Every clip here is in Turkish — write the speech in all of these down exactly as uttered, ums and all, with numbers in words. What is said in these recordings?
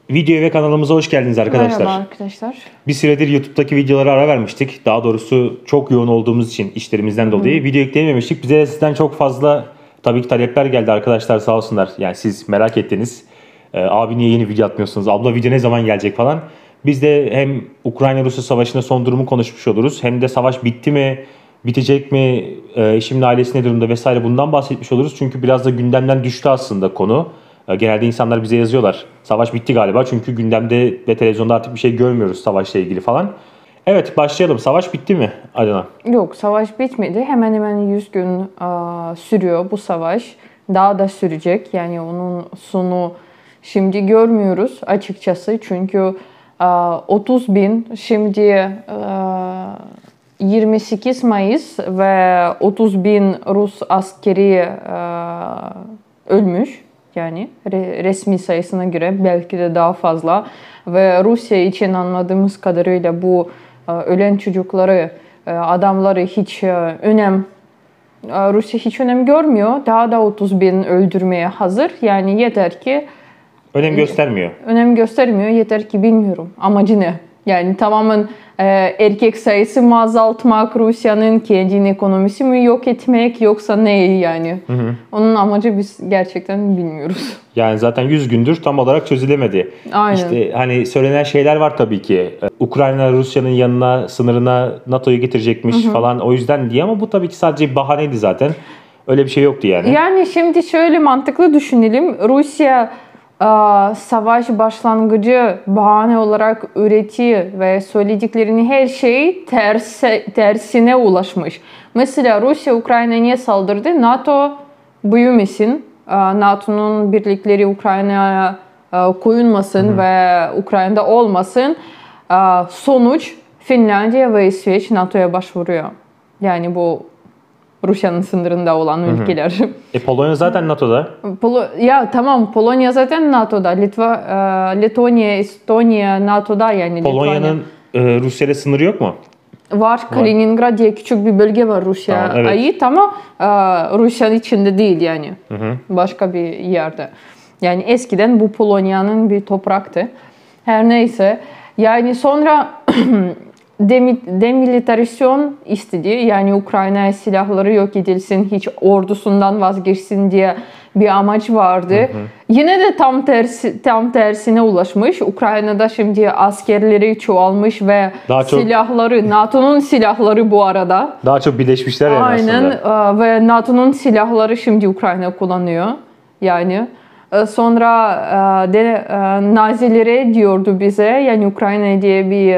Videoya ve kanalımıza hoş geldiniz arkadaşlar. Merhaba arkadaşlar. Bir süredir YouTube'daki videolara ara vermiştik. Daha doğrusu çok yoğun olduğumuz için işlerimizden dolayı video ekleyememiştik. Bize sizden çok fazla tabii ki talepler geldi arkadaşlar, sağ olsunlar. Yani siz merak ettiniz. Ee, abi niye yeni video atmıyorsunuz? Abla video ne zaman gelecek falan. Biz de hem Ukrayna-Rusya savaşında son durumu konuşmuş oluruz. Hem de savaş bitti mi? Bitecek mi? Ee, eşimin ailesi ne durumda vesaire, bundan bahsetmiş oluruz. Çünkü biraz da gündemden düştü aslında konu. Genelde insanlar bize yazıyorlar. Savaş bitti galiba, çünkü gündemde ve televizyonda artık bir şey görmüyoruz savaşla ilgili falan. Evet, başlayalım. Savaş bitti mi Adana? Yok, savaş bitmedi. Hemen hemen yüz gün a, sürüyor bu savaş. Daha da sürecek. Yani onun sonu şimdi görmüyoruz açıkçası. Çünkü a, otuz bin şimdi a, yirmi sekiz Mayıs ve otuz bin Rus askeri a, ölmüş. Yani resmi sayısına göre belki de daha fazla. Ve Rusya için anladığımız kadarıyla bu ölen çocukları, adamları hiç önem, Rusya hiç önem görmüyor. Daha da otuz bin öldürmeye hazır. Yani yeter ki önem göstermiyor. Önem göstermiyor. Yeter ki bilmiyorum amacı ne. Yani tamamen e, erkek sayısı mı azaltmak, Rusya'nın kendi ekonomisi mi yok etmek, yoksa ne yani? Hı hı. Onun amacı biz gerçekten bilmiyoruz. Yani zaten yüz gündür tam olarak çözülemedi. Aynen. İşte hani söylenen şeyler var tabii ki. Ukrayna Rusya'nın yanına, sınırına NATO'yu getirecekmiş hı hı. falan, o yüzden diye, ama bu tabii ki sadece bir bahaneydi zaten. Öyle bir şey yoktu yani. Yani şimdi şöyle mantıklı düşünelim. Rusya savaş başlangıcı bahane olarak üretiyor ve söylediklerini her şey tersi, tersine ulaşmış. Mesela Rusya Ukrayna'ya niye saldırdı? NATO büyümesin, NATO'nun birlikleri Ukrayna'ya koyulmasın hı hı. ve Ukrayna'da olmasın. Sonuç Finlandiya ve İsveç NATO'ya başvuruyor. Yani bu Rusya'nın sınırında olan hı hı. ülkeler. E Polonya zaten NATO'da. Polo- ya tamam, Polonya zaten NATO'da. Litva, e, Letonya, Estonya NATO'da yani. Polonya'nın e, Rusya'yla sınırı yok mu? Var. Kaliningrad diye küçük bir bölge var Rusya tamam, evet. ait ama e, Rusya'nın içinde değil yani. Hı hı. Başka bir yerde. Yani eskiden bu Polonya'nın bir topraktı. Her neyse. Yani sonra demilitarizasyon istedi. Yani Ukrayna'ya silahları yok edilsin, hiç ordusundan vazgeçsin diye bir amaç vardı. Hı hı. Yine de tam tersi tam tersine ulaşmış. Ukrayna'da şimdi askerleri çoğalmış ve daha çok silahları, NATO'nun silahları bu arada. Daha çok birleşmişler yani aynen aslında. Ve NATO'nun silahları şimdi Ukrayna kullanıyor. Yani sonra de Nazilere diyordu bize, yani Ukrayna diye bir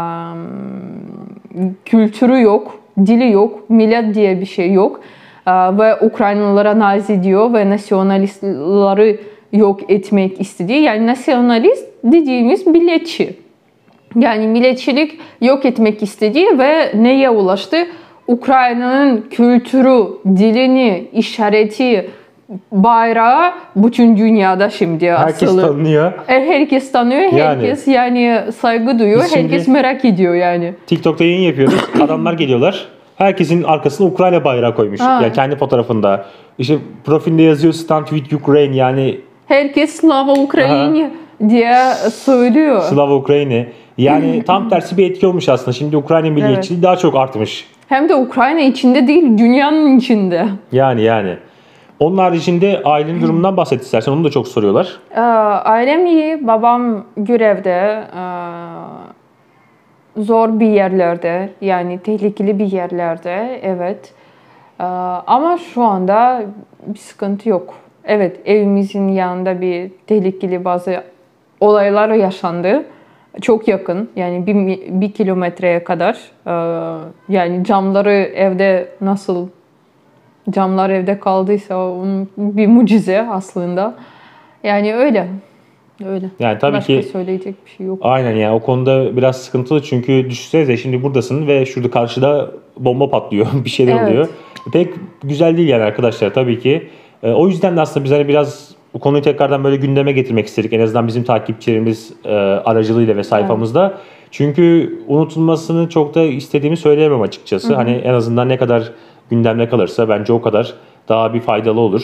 kültürü yok, dili yok, millet diye bir şey yok. Ve Ukraynalılara Nazi diyor ve nasyonalistleri yok etmek istedi. Yani nasyonalist dediğimiz milletçi. Yani milletçilik yok etmek istedi ve neye ulaştı? Ukrayna'nın kültürü, dilini, işareti, bayrağı bütün dünyada şimdi herkes asılı. tanıyor. Herkes tanıyor, herkes yani, yani saygı duyuyor, herkes merak ediyor yani. TikTok'ta yayın yapıyoruz. Adamlar geliyorlar. Herkesin arkasına Ukrayna bayrağı koymuş. Ha. Yani kendi fotoğrafında. İşte profilinde yazıyor Stand with Ukraine, yani. Herkes Slava Ukraini diye söylüyor. Slava Ukraini. Yani tam tersi bir etki olmuş aslında. Şimdi Ukrayna milliyetçiliği evet. daha çok artmış. Hem de Ukrayna içinde değil, dünyanın içinde. Yani yani. Onun haricinde ailenin durumundan bahset istersen, onu da çok soruyorlar. Ee, ailem iyi, babam görevde, ee, zor bir yerlerde, yani tehlikeli bir yerlerde, evet. Ee, ama şu anda bir sıkıntı yok. Evet, evimizin yanında bir tehlikeli bazı olaylar yaşandı. Çok yakın, yani bir, bir kilometreye kadar. Ee, yani camları evde nasıl... Camlar evde kaldıysa onun bir mucize aslında. Yani öyle. Öyle. Yani tabii Başka ki söyleyecek bir şey yok. Aynen, yani o konuda biraz sıkıntılı, çünkü düşünsenize şimdi buradasın ve şurada karşıda bomba patlıyor, bir şeyler evet. oluyor. Pek güzel değil yani arkadaşlar, tabii ki. E, o yüzden de aslında biz hani biraz bu konuyu tekrardan böyle gündeme getirmek istedik. En azından bizim takipçilerimiz e, aracılığıyla ve sayfamızda. Evet. Çünkü unutulmasını çok da istediğimi söyleyemem açıkçası. Hı hı. Hani en azından ne kadar gündemde kalırsa bence o kadar daha bir faydalı olur.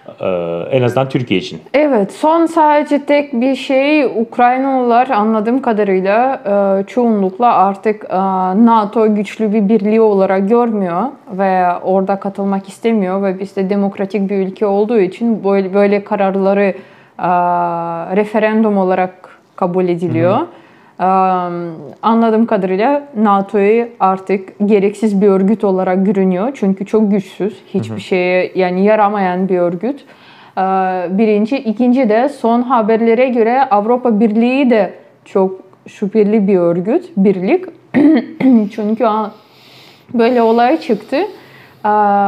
Ee, en azından Türkiye için. Evet, son sadece tek bir şey, Ukraynalılar anladığım kadarıyla e, çoğunlukla artık e, NATO güçlü bir birliği olarak görmüyor ve orada katılmak istemiyor ve biz de demokratik bir ülke olduğu için böyle, böyle kararları e, referandum olarak kabul ediliyor. Hı hı. Ee, anladığım kadarıyla NATO'yu artık gereksiz bir örgüt olarak görünüyor. Çünkü çok güçsüz, hiçbir hı hı. şeye yani yaramayan bir örgüt. Ee, birinci. ikinci de son haberlere göre Avrupa Birliği de çok şüpheli bir örgüt, birlik. Çünkü böyle olay çıktı. Ee,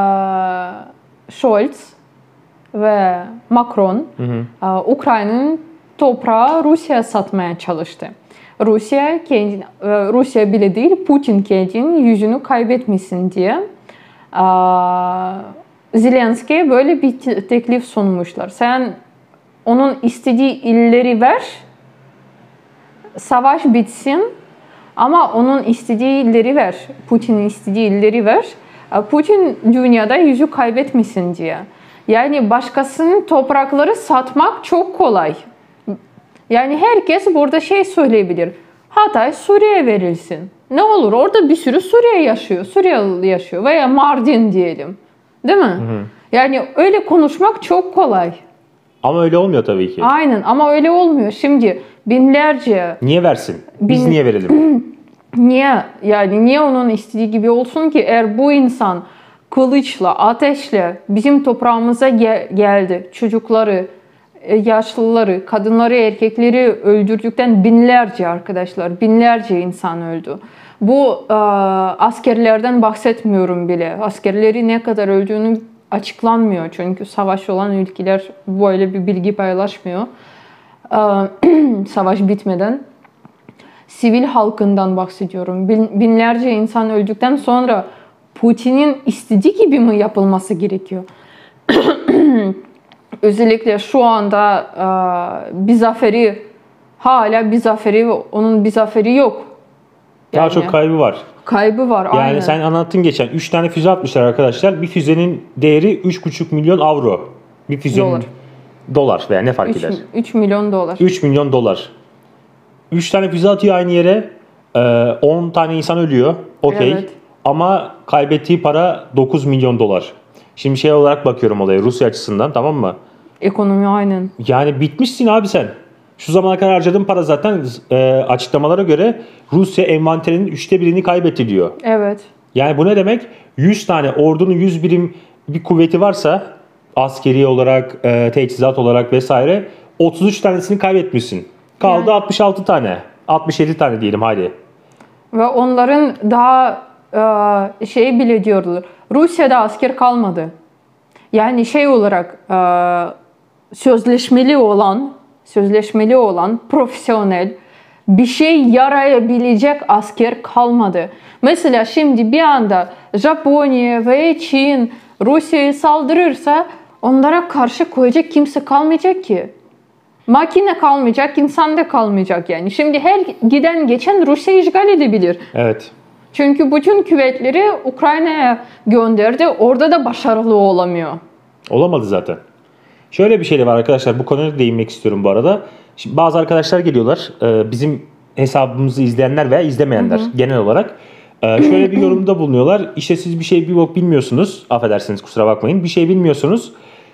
Scholz ve Macron hı hı. E, Ukrayna'nın toprağı Rusya'ya satmaya çalıştı. Rusya kendi, Rusya bile değil, Putin kendinin yüzünü kaybetmesin diye Zelenski'ye böyle bir teklif sunmuşlar. Sen onun istediği illeri ver, savaş bitsin ama onun istediği illeri ver, Putin'in istediği illeri ver. Putin dünyada yüzü kaybetmesin diye. Yani başkasının toprakları satmak çok kolay. Yani herkes burada şey söyleyebilir. Hatay Suriye'ye verilsin. Ne olur, orada bir sürü Suriye yaşıyor. Suriyeli yaşıyor veya Mardin diyelim. Değil mi? Hı hı. Yani öyle konuşmak çok kolay. Ama öyle olmuyor tabii ki. Aynen ama öyle olmuyor. Şimdi binlerce... Niye versin? Biz bin... niye verelim? Niye? Yani niye onun istediği gibi olsun ki? Eğer bu insan kılıçla, ateşle bizim toprağımıza gel- geldi. Çocukları, yaşlıları, kadınları, erkekleri öldürdükten binlerce arkadaşlar, binlerce insan öldü. Bu e, askerlerden bahsetmiyorum bile. Askerleri ne kadar öldüğünü açıklanmıyor. Çünkü savaş olan ülkeler böyle bir bilgi paylaşmıyor. E, savaş bitmeden. Sivil halkından bahsediyorum. Bin, binlerce insan öldükten sonra Putin'in istediği gibi mi yapılması gerekiyor? Özellikle şu anda e, bir zaferi, hala bir zaferi, onun bir zaferi yok. Yani, daha çok kaybı var. Kaybı var, yani aynen. Yani sen anlattın geçen. üç tane füze atmışlar arkadaşlar. Bir füzenin değeri üç buçuk milyon avro. Bir füzenin dolar, dolar veya ne fark üç, eder? üç milyon dolar. üç milyon dolar. üç tane füze atıyor aynı yere. on tane insan ölüyor. Okey. Evet. Ama kaybettiği para dokuz milyon dolar. Şimdi şey olarak bakıyorum olaya Rusya açısından, tamam mı? Ekonomi aynen. Yani bitmişsin abi sen. Şu zamana kadar harcadığın para zaten e, açıklamalara göre Rusya envanterinin üçte birini kaybetti diyor. Evet. Yani bu ne demek? yüz tane ordunun yüz birim bir kuvveti varsa askeri olarak, e, teçhizat olarak vesaire otuz üç tanesini kaybetmişsin. Kaldı yani altmış altı tane. altmış yedi tane diyelim hadi. Ve onların daha e, şey bile diyorlar. Rusya'da asker kalmadı. Yani şey olarak e, sözleşmeli olan, sözleşmeli olan profesyonel bir şey yarayabilecek asker kalmadı. Mesela şimdi bir anda Japonya ve Çin Rusya'ya saldırırsa onlara karşı koyacak kimse kalmayacak ki. Makine kalmayacak, insan da kalmayacak yani. Şimdi her giden geçen Rusya işgal edebilir. Evet. Çünkü bütün kuvvetleri Ukrayna'ya gönderdi. Orada da başarılı olamıyor. Olamadı zaten. Şöyle bir şey de var arkadaşlar. Bu konuya değinmek istiyorum bu arada. Şimdi bazı arkadaşlar geliyorlar. Bizim hesabımızı izleyenler veya izlemeyenler, hı hı, genel olarak. Şöyle bir yorumda bulunuyorlar. İşte siz bir şey bir bok bilmiyorsunuz. Affedersiniz, kusura bakmayın. Bir şey bilmiyorsunuz.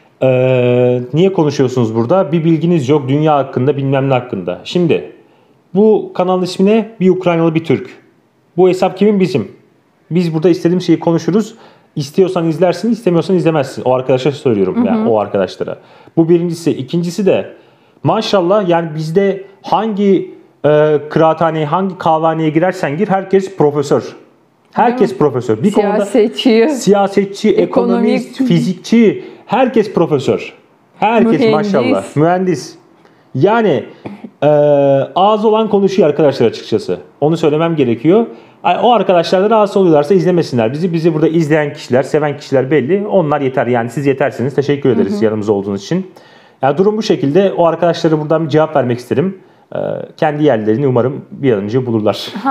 Ee, niye konuşuyorsunuz burada? Bir bilginiz yok dünya hakkında, bilmem ne hakkında. Şimdi bu kanalın ismi ne? Bir Ukraynalı bir Türk. Bu hesap kimin? Bizim. Biz burada istediğim şeyi konuşuruz. İstiyorsan izlersin, istemiyorsan izlemezsin. O arkadaşa söylüyorum, hı hı, yani o arkadaşlara. Bu birincisi. İkincisi de maşallah yani bizde hangi e, kıraathaneye, hangi kahvehaneye girersen gir herkes profesör. Herkes profesör. Bir siyasetçi, konuda siyasetçi, ekonomist, ekonomik, fizikçi, herkes profesör. Herkes mühendis, maşallah. Mühendis. Yani e, ağzı olan konuşuyor arkadaşlar açıkçası. Onu söylemem gerekiyor. O arkadaşlar da rahatsız oluyorlarsa izlemesinler. Bizi bizi burada izleyen kişiler, seven kişiler belli. Onlar yeter. Yani siz yetersiniz. Teşekkür ederiz, hı hı, yanımızda olduğunuz için. Yani durum bu şekilde. O arkadaşlara buradan bir cevap vermek isterim. Ee, kendi yerlerini umarım bir an önce bulurlar. Ha,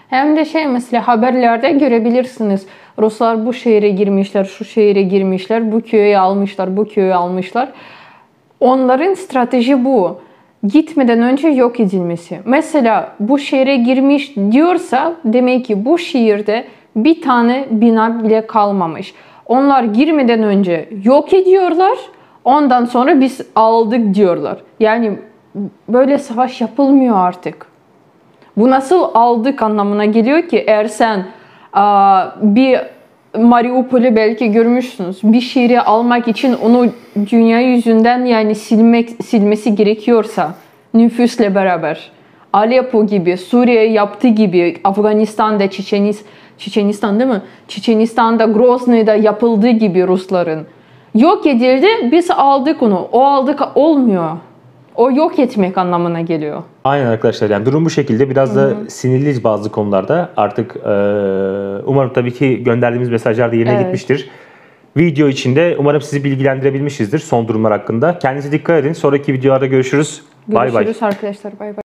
Hem de şey mesela haberlerde görebilirsiniz. Ruslar bu şehre girmişler, şu şehre girmişler, bu köyü almışlar, bu köyü almışlar. Onların strateji bu. Gitmeden önce yok edilmesi. Mesela bu şehre girmiş diyorsa demek ki bu şehirde bir tane bina bile kalmamış. Onlar girmeden önce yok ediyorlar. Ondan sonra biz aldık diyorlar. Yani böyle savaş yapılmıyor artık. Bu nasıl aldık anlamına geliyor ki eğer sen a, bir Mariupol'ü belki görmüşsünüz. Bir şehri almak için onu dünya yüzünden yani silmek silmesi gerekiyorsa nüfusla beraber Aleppo gibi, Suriye yaptığı gibi, Afganistan'da, Çeçenis, Çeçenistan değil mi? Çeçenistan'da, Grozny'da yapıldığı gibi Rusların yok edildi. Biz aldık onu. O aldık olmuyor. O yok etmek anlamına geliyor. Aynen arkadaşlar, yani durum bu şekilde. Biraz da sinirliyiz bazı konularda. Artık e, umarım tabii ki gönderdiğimiz mesajlar da yerine Evet. gitmiştir. Video içinde umarım sizi bilgilendirebilmişizdir son durumlar hakkında. Kendinize dikkat edin. Sonraki videolarda görüşürüz. Bay bay. Görüşürüz arkadaşlar. Bay bay.